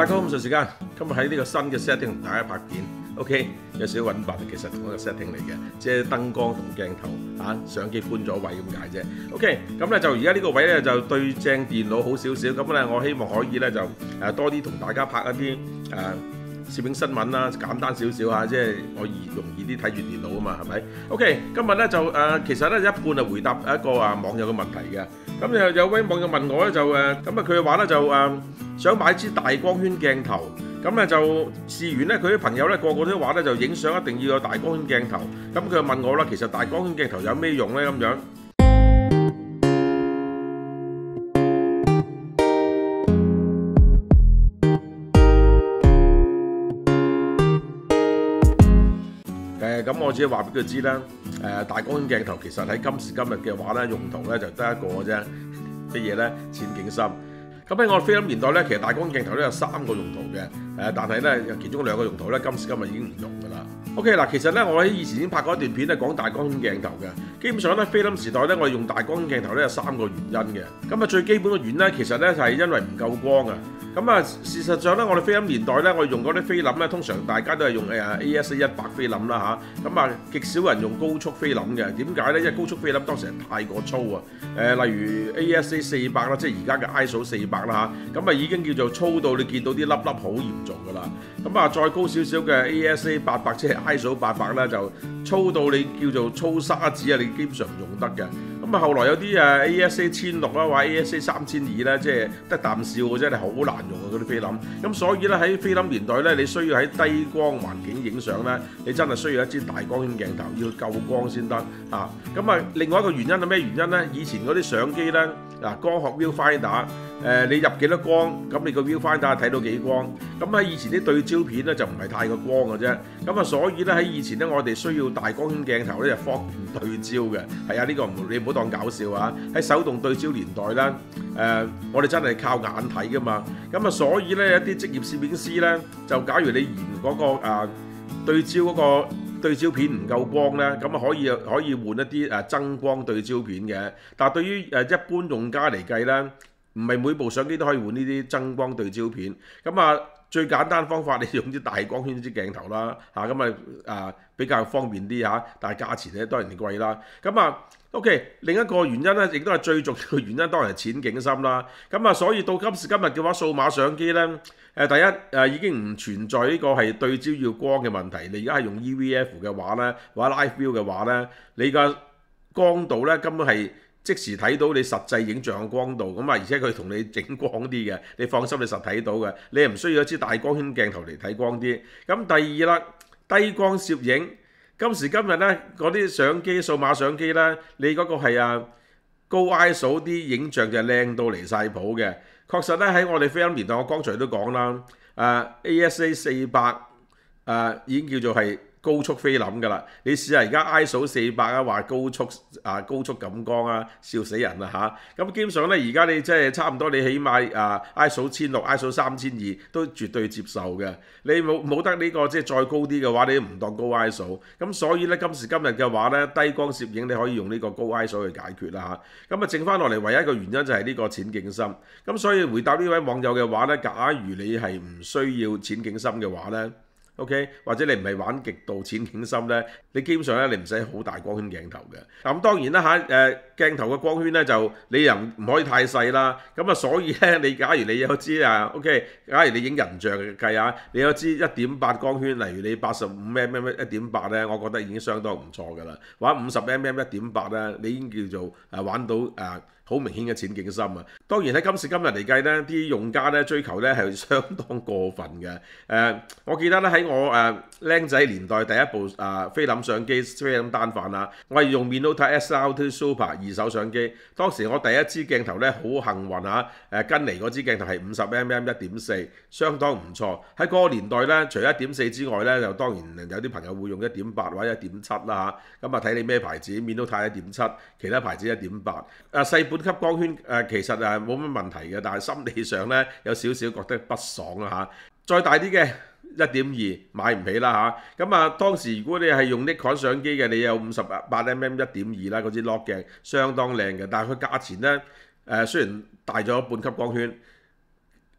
大家好，咁長時間，今日喺呢個新嘅 setting 同大家拍片 ，OK， 有少少揾白，其實同一個 setting 嚟嘅，即係燈光同鏡頭相機搬咗位咁解啫。OK， 咁咧就而家呢個位咧就對正電腦好少少，咁咧我希望可以咧就多啲同大家拍一啲攝影新聞啦，簡單少少嚇，即係我容易啲睇住電腦啊嘛，係咪 ？OK， 今日咧就其實咧一半係回答一個網友嘅問題嘅。咁有位網友問我咧就咁佢嘅話咧就想買支大光圈鏡頭，咁咧就試完咧佢啲朋友咧個個都話咧就影相一定要有大光圈鏡頭，咁佢就問我啦，其實大光圈鏡頭有咩用咧咁樣？咁我只係話俾佢知啦，大光圈鏡頭其實喺今時今日嘅話咧，用途咧就得一個嘅啫，乜嘢咧？淺景深。咁喺我菲林年代咧，其實大光圈鏡頭咧有3個用途嘅，但係咧其中2個用途咧，今時今日已經唔用㗎啦。OK 嗱，其實咧我喺以前已經拍過一段片咧講大光圈鏡頭嘅，基本上咧菲林時代咧我哋用大光圈鏡頭咧有3個原因嘅。咁最基本嘅原因咧，其實咧就係因為唔夠光啊。咁事實上咧，我哋菲林年代咧，我哋用嗰啲菲林咧，通常大家都係用ASA 100菲林啦嚇。咁極少人用高速菲林嘅。點解咧？因為高速菲林當時係太過粗啊。例如 ASA 400啦，即係而家嘅 ISO 400啦嚇。咁已經叫做粗到你見到啲粒粒好嚴重㗎啦。咁再高少少嘅 ASA 800，即係 ISO 800咧，就粗到你叫做粗砂紙啊，你基本上唔用得嘅。咁後來有啲ASA 1600啦，或者 ASA 3200咧，即係得啖笑嘅啫，係好難用嘅嗰啲菲林。咁所以咧喺菲林年代咧，你需要喺低光環境影相咧，你真係需要一支大光圈鏡頭，要夠光先得嚇。另外一個原因係咩原因咧？以前嗰啲相機咧光學 viewfinder，你入幾多光，咁你個 viewfinder 睇到幾光。咁喺以前啲對焦片咧就唔係太過光嘅啫。所以咧喺以前咧，我哋需要大光圈鏡頭咧就方便對焦嘅。係啊，呢個你唔好當搞笑啊！喺手動對焦年代咧，我哋真係靠眼睇噶嘛。所以咧一啲職業攝影師咧，就假如你嫌嗰個對焦嗰個對焦片唔夠光咧，咁可以換一啲增光對焦片嘅。但係對於一般用家嚟計咧，唔係每部相機都可以換呢啲增光對焦片。最簡單方法，你用啲大光圈啲鏡頭啦，比較方便啲嚇，但係價錢咧當然貴啦。OK， 另一個原因咧，亦都係最重要嘅原因，當然係淺景深啦。所以到今時今日嘅話，數碼相機咧，第一已經唔存在呢個係對焦要光嘅問題。你而家係用 EVF 嘅話咧，或者 Live View 嘅話咧，你嘅光度咧根本係即時睇到你實際影像嘅光度，而且佢同你整光啲嘅，你放心你實睇到嘅，你唔需要一支大光圈鏡頭嚟睇光啲。第二啦，低光攝影，今時今日咧嗰啲相機、數碼相機咧，你嗰個係高 ISO 啲影像就靚到離晒譜嘅。確實咧喺我哋菲林年代，我剛才都講啦，ASA 400已經叫做係高速菲林㗎啦，你試下而家 ISO 400話高速感光啊，笑死人啦嚇！基本上咧，而家你即係差唔多，你起碼ISO 1600、ISO 3200都絕對接受嘅。你冇得呢個即係再高啲嘅話，你都唔當高 ISO。所以咧，今時今日嘅話咧，低光攝影你可以用呢個高 ISO 去解決啦嚇。剩翻落嚟唯一一個原因就係呢個淺景深。所以回答呢位網友嘅話咧，假如你係唔需要淺景深嘅話咧，OK， 或者你唔係玩極度淺景深咧，你基本上咧你唔使好大光圈鏡頭嘅。咁當然啦鏡頭嘅光圈咧就你又唔可以太細啦。所以咧你假如你有支OK， 假如你影人像嘅計你有支 1.8 光圈，例如你85mm 1.8咧，我覺得已經相當唔錯㗎啦。或者50mm 1.8咧，你已經叫做玩到好明顯嘅淺景深啊！當然喺今時今日嚟計咧，啲用家咧追求咧係相當過分嘅。我記得咧喺我僆仔年代第一部菲林相機菲林單反我係用 Minolta SR2 Super 二手相機。當時我第一支鏡頭咧好幸運跟嚟嗰支鏡頭係50mm 1.4，相當唔錯。喺嗰個年代咧，除咗1.4之外咧，就當然有啲朋友會用1.8或者1.7啦嚇。睇你咩牌子 ，Minolta 1.7，其他牌子1.8。細本級光圈其實冇乜問題嘅，但係心理上咧有少少覺得不爽啦嚇。再大啲嘅1.2買唔起啦嚇。當時如果你係用 Nikon 相機嘅，你有58mm 1.2啦，嗰支 log 鏡相當靚嘅，但係佢價錢咧雖然大咗半級光圈，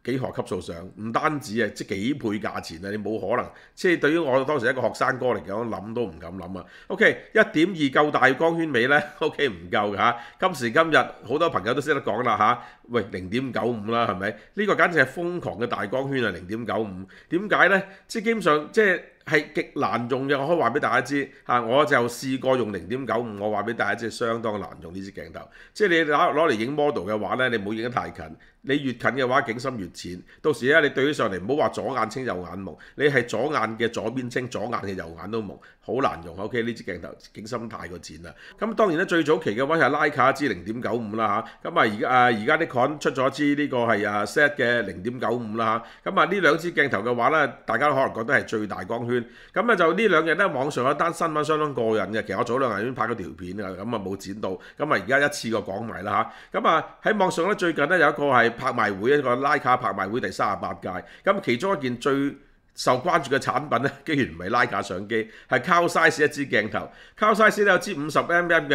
幾何級數上，唔單止啊，即係幾倍價錢啊！你冇可能，即係對於我當時一個學生哥嚟講，諗都唔敢諗啊。OK， 1.2夠大光圈未呢？ OK 唔夠㗎嚇。今時今日好多朋友都識得講啦嚇，喂0.95啦係咪？呢個簡直係瘋狂嘅大光圈啊0.95。點解呢？即係基本上即係極難用嘅，我可以話俾大家知嚇，我就試過用0.95，我話俾大家知相當難用呢支鏡頭。即係你攞嚟影 model 嘅話呢，你唔好影得太近。你越近嘅話，景深越淺。到時咧，你對起上嚟，唔好話左眼清右眼朦，你係左眼嘅左邊清，左眼嘅右眼都朦，好難用。OK， 呢支鏡頭景深太過淺啦。咁當然咧，最早期嘅話係徠卡一支0.95啦嚇。咁而家Nikon出咗支呢個係Z 嘅0.95啦嚇。咁呢兩支鏡頭嘅話咧，大家都可能覺得係最大光圈。咁就呢兩日咧，網上有一單新聞相當過癮嘅。其實我早兩日已經拍咗條片㗎，咁冇剪到。咁而家一次過講埋啦嚇。咁喺網上咧，最近咧有一個係拍賣會，一個徠卡拍賣會第38屆。咁其中一件最受關注嘅產品咧，竟然唔係徠卡相機，係 Carl Zeiss 一支鏡頭。Carl Zeiss 咧有支50mm 嘅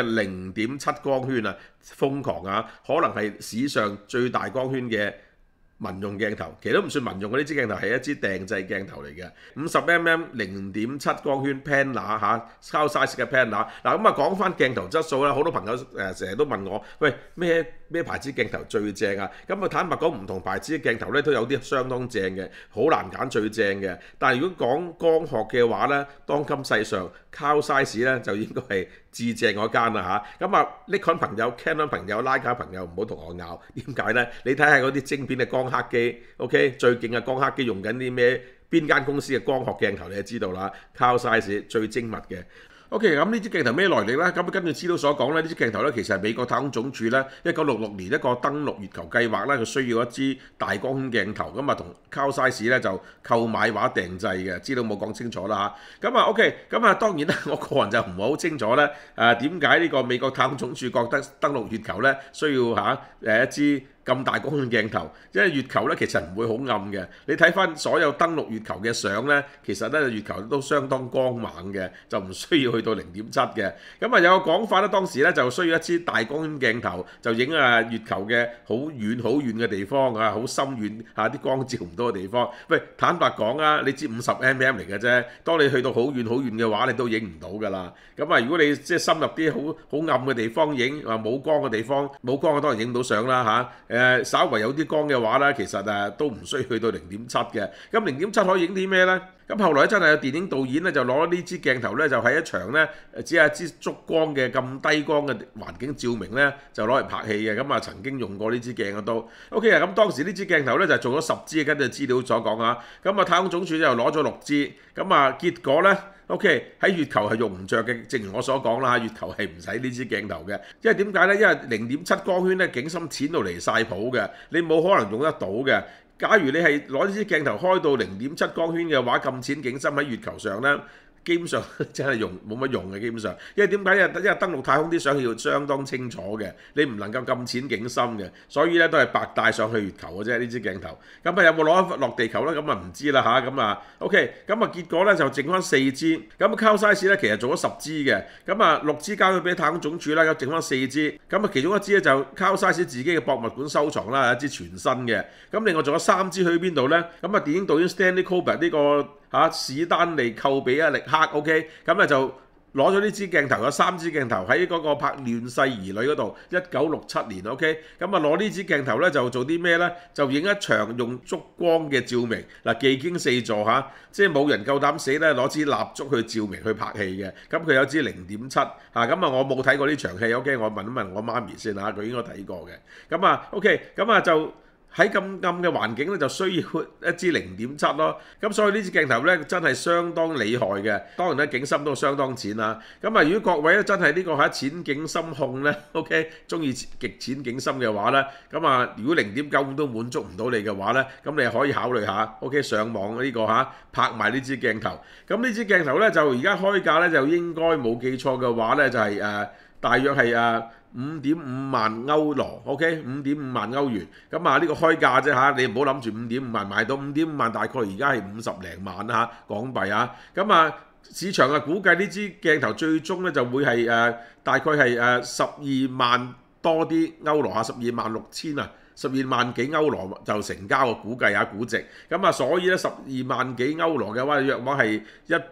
0.7光圈啊，瘋狂啊！可能係史上最大光圈嘅民用鏡頭，其實都唔算民用嘅，呢支鏡頭係一支訂製鏡頭嚟嘅，50mm 0.7光圈 Pannar 嚇，Carl Zeiss 嘅 Pannar。嗱咁講翻鏡頭質素啦，好多朋友成日都問我，喂咩牌子鏡頭最正啊？咁坦白講，唔同牌子嘅鏡頭咧都有啲相當正嘅，好難揀最正嘅。但係如果講光學嘅話咧，當今世上 Carl Zeiss 咧就應該係至正嗰間啦嚇。Nikon 朋友、Canon 朋友、徠卡朋友唔好同我拗，點解咧？你睇下嗰啲晶片嘅光刻機 ，OK 最勁嘅光刻機用緊啲咩？邊間公司嘅光學鏡頭你就知道啦。Carl Zeiss 最精密嘅。OK， 咁呢支鏡頭咩來歷咧？咁根據資料所講咧，呢支鏡頭咧其實係美國太空總署咧1966年一個登陸月球計劃咧，佢需要一支大光圈鏡頭，咁同 Carl Zeiss 咧就購買或者訂製嘅，資料冇講清楚啦嚇。咁OK，咁當然啦，我個人就唔係好清楚咧，點解呢個美國太空總署覺得登陸月球咧需要一支咁大光圈鏡頭，因為月球咧其實唔會好暗嘅。你睇翻所有登陸月球嘅相咧，其實咧月球都相當光猛嘅，就唔需要去到0.7嘅。咁有個講法咧，當時咧就需要一支大光圈鏡頭，就影月球嘅好遠嘅地方啊，好深遠啲光照唔到嘅地方。喂，坦白講啊，你支50mm嚟嘅啫，當你去到好遠嘅話，你都影唔到㗎啦。咁如果你即係深入啲好暗嘅地方影，冇光嘅地方，冇光嘅當然影唔到相啦嚇。稍為有啲光嘅話咧，其實都唔需要去到0.7嘅。咁0.7可以影啲咩咧？咁後來真係有電影導演咧就攞呢支鏡頭咧，就喺一場咧只係一支燭光嘅咁低光嘅環境照明咧，就攞嚟拍戲嘅。咁曾經用過呢支鏡嘅都 OK 啊。咁當時呢支鏡頭咧就做咗10支，根據資料所講啊。咁太空總署就攞咗6支。咁結果咧 OK 喺月球係用唔着嘅，正如我所講啦，月球係唔使呢支鏡頭嘅。因為點解咧？因為0.7光圈咧景深淺到離晒譜嘅，你冇可能用得到嘅。假如你係攞呢支鏡頭開到0.7光圈嘅話，咁淺景深喺月球上咧，基本上真係冇乜用嘅，基本上。因為點解？因為登陸太空啲相要相當清楚嘅，你唔能夠咁淺景深嘅，所以咧都係白帶上去月球嘅啫。呢支鏡頭咁有冇攞落地球咧？咁唔知啦嚇。咁OK，咁結果咧就剩翻4支。咁Carl Zeiss咧其實做咗10支嘅，咁6支交咗俾太空總署啦，咁剩翻4支。咁其中一支咧就Carl Zeiss自己嘅博物館收藏啦，一支全新嘅。咁另外仲有3支去邊度咧？咁電影導演 Stanley Kubrick 呢個史丹利寇比亞力克 OK， 咁就攞咗呢支鏡頭，有3支鏡頭喺嗰個拍《亂世兒女》嗰度，1967年 OK， 咁攞呢支鏡頭咧就做啲咩咧？就影一場用燭光嘅照明，技驚四座即係冇人夠膽死咧攞支蠟燭去照明去拍戲嘅。咁佢有支0.7咁我冇睇過呢場戲 OK， 我問一問我媽咪先佢應該睇過嘅。咁OK，咁就喺咁暗嘅環境咧，就需要一支0.7咯。咁所以呢支鏡頭咧真係相當厲害嘅。當然咧景深都相當淺啦。咁如果各位咧真係呢個淺景深控咧 ，OK， 中意極淺景深嘅話咧，咁如果0.95都滿足唔到你嘅話咧，咁你可以考慮下 OK 上網呢個拍賣呢支鏡頭。咁呢支鏡頭咧就而家開價咧就應該冇記錯嘅話咧就係大約係5.5萬歐羅 ，OK， 5.5萬歐元。咁呢個開價啫你唔好諗住5.5萬買到5.5萬，大概而家係50零萬港幣咁市場估計呢支鏡頭最終咧就會係大概係12萬多啲歐羅12萬6千 12萬幾歐羅就成交個估計估值。咁啊，所以咧12萬幾歐羅嘅話，約莫係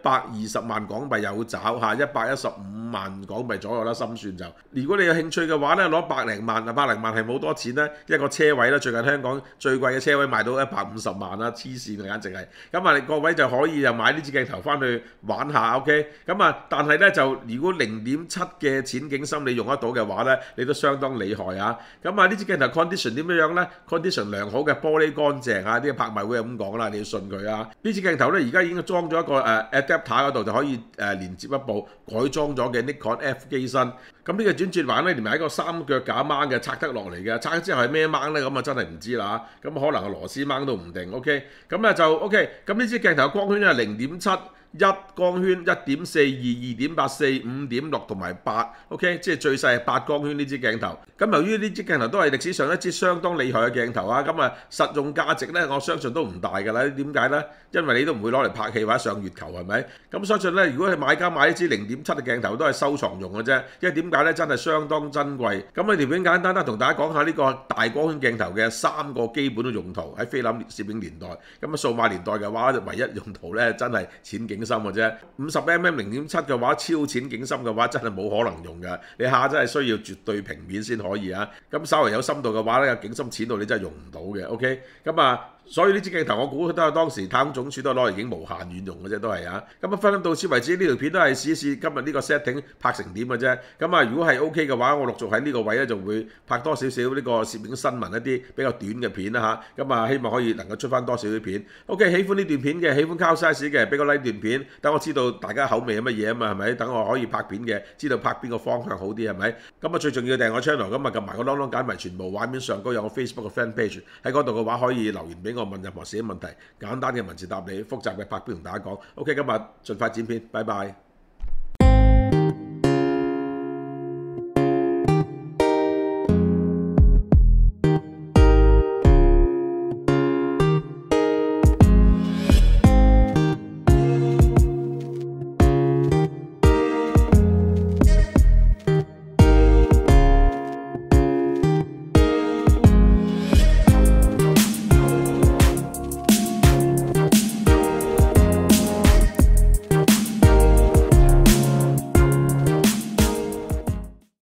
120萬港幣有找嚇，115萬港幣左右啦，心算就。如果你有興趣嘅話咧，攞百零萬係冇多錢咧，一個車位咧，最近香港最貴嘅車位賣到150萬啦，黐線嘅簡直係。咁啊，各位就可以又買呢支鏡頭翻去玩下 ，OK？ 咁啊，但係咧就如果0.7嘅淺景深你用得到嘅話咧，你都相當厲害啊！咁啊，呢支鏡頭 condition 點樣咧 ？condition 良好嘅，玻璃乾淨啊！啲拍賣會咁講啦，你要信佢啊！呢支鏡頭咧而家已經裝咗一個adapter 嗰度就可以連接一部改裝咗嘅 Nikon F 機身。咁呢個轉接環咧，連埋一個3腳架掹嘅，拆得落嚟嘅，拆咗之後係咩掹咧？咁啊真係唔知啦。咁可能係螺絲掹都唔定。OK， 咁咧就 OK。咁呢支鏡頭嘅光圈係0.7。1光圈、1.42、2.84、5.6同埋8 ，OK， 即係最細係8光圈呢支鏡頭。咁由於呢支鏡頭都係歷史上一支相當厲害嘅鏡頭啊，咁啊實用價值咧，我相信都唔大㗎啦。點解咧？因為你都唔會攞嚟拍戲或者上月球係咪？咁相信咧，如果係買家買呢支0.7嘅鏡頭都係收藏用嘅啫。因為點解咧？真係相當珍貴。咁呢條片簡單同大家講下呢個大光圈鏡頭嘅3個基本嘅用途喺菲林攝影年代。咁啊數碼年代嘅話，唯一用途咧真係淺景深嘅啫。50mm 0.7嘅話，超淺景深嘅話，真係冇可能用嘅。你下真係需要絕對平面先可以啊。咁稍為有深度嘅話咧，景深淺度你真係用唔到嘅。OK， 咁啊。所以呢支鏡頭我估都係當時太空總署都攞嚟影無限遠用嘅啫，都係啊。咁啊，分享到此為止，呢條片都係試一試今日呢個 setting 拍成點嘅啫。咁啊，如果係 OK 嘅話，我陸續喺呢個位咧就會拍多少少呢個攝影新聞一啲比較短嘅片啦嚇。咁啊，希望可以能夠出翻多少啲片。OK， 喜歡呢段片嘅，喜歡 Carl Zeiss 嘅，俾個 like 段片，等我知道大家口味係乜嘢啊嘛，係咪？等我可以拍片嘅，知道拍邊個方向好啲係咪？咁啊，最重要訂我 channel， 咁啊撳埋個啷啷揀埋全部畫面上高有個 Facebook 嘅 fan page， 喺嗰度嘅話可以留言俾我問任何寫問題，簡單嘅文字答你，複雜嘅拍片同大家講。OK， 今日盡快剪片，拜拜。